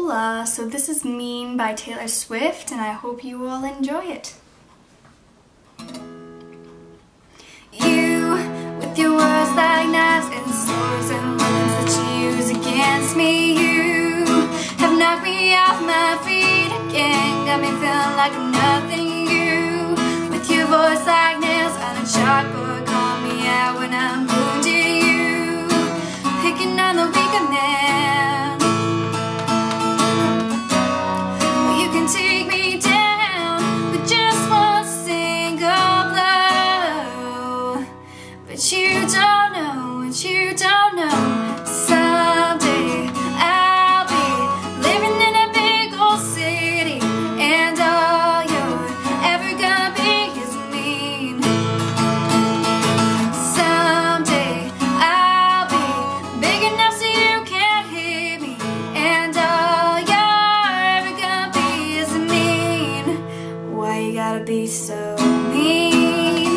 Hola! So this is Mean by Taylor Swift, and I hope you all enjoy it. You, with your words like knives and swords and weapons that you use against me, you have knocked me off my feet again, got me feeling like I'm nothing. You, with your voice like nails on a chalkboard, call me out when I'm wounded. You, picking on the weaker man. Take me down with just one single blow. But you don't know what you don't know. Someday I'll be living in a big old city, and all you're ever gonna be is mean. Someday I'll be big enough so you can't hit me, and all you're ever gonna be. Why you gotta be so mean?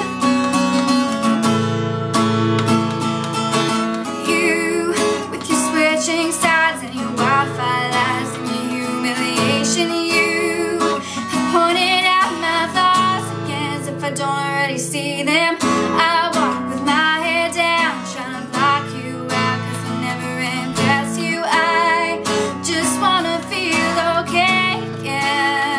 You, with your switching sides and your wildfire lies and your humiliation, you have pointed out my thoughts again as if I don't already see them. I walk with my head down, trying to block you out cause I never impress you. I just wanna feel okay again.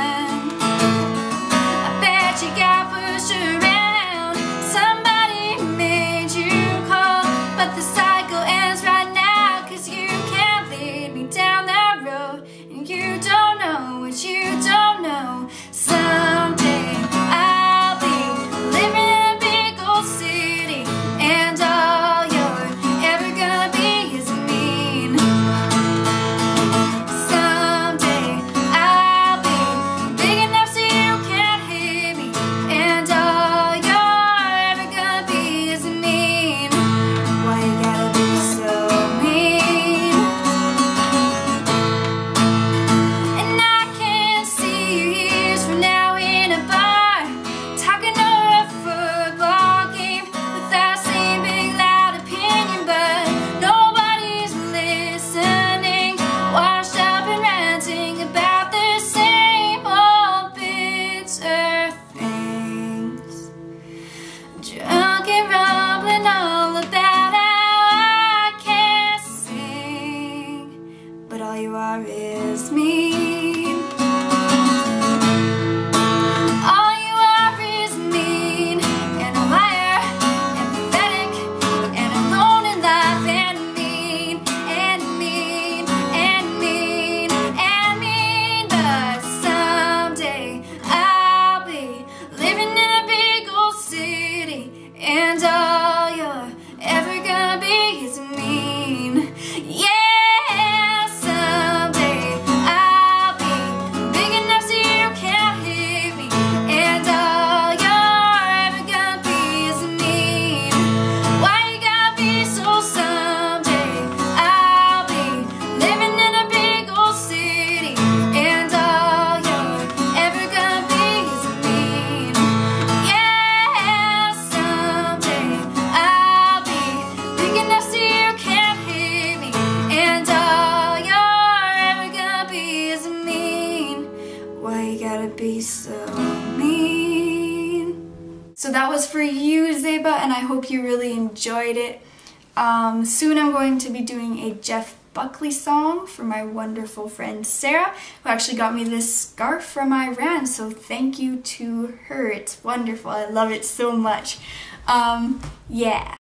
You got pushed around, somebody made you cold, but the cycle ends right now, cause you can't lead me down that road, and you don't know what you don't know. Someday I'll be living in a big old city, and all you're ever gonna be is mean. Someday I'll be big enough so you can't hit me, and all you're ever gonna be is mean. Why you gotta be so mean? And I can see you years from now in a bar, talking over a football game with that same big loud opinion, but nobody's listening, washed up and ranting about the same old bitter things. Drunk and rumbling all about how I can't sing, but all you are is mean. All you are is mean, and a liar, and pathetic, and alone in life, and mean, and mean, and mean, and mean. But someday I'll be living in a big old city, and all you're ever gonna be is mean. Yeah, someday I'll be big enough so you can't hit me, and all you're ever gonna be is mean. Why you gotta be so? Someday I'll be living in a big old city, and all you're ever gonna be is mean. Yeah, someday I'll be big enough so you can't hit me, and all you're ever gonna be is mean. Why you gotta be so mean? So that was for you, Zeba, and I hope you really enjoyed it. Soon I'm going to be doing a Jeff Buckley song for my wonderful friend Sarah, who actually got me this scarf from Iran, so thank you to her. It's wonderful. I love it so much. Yeah.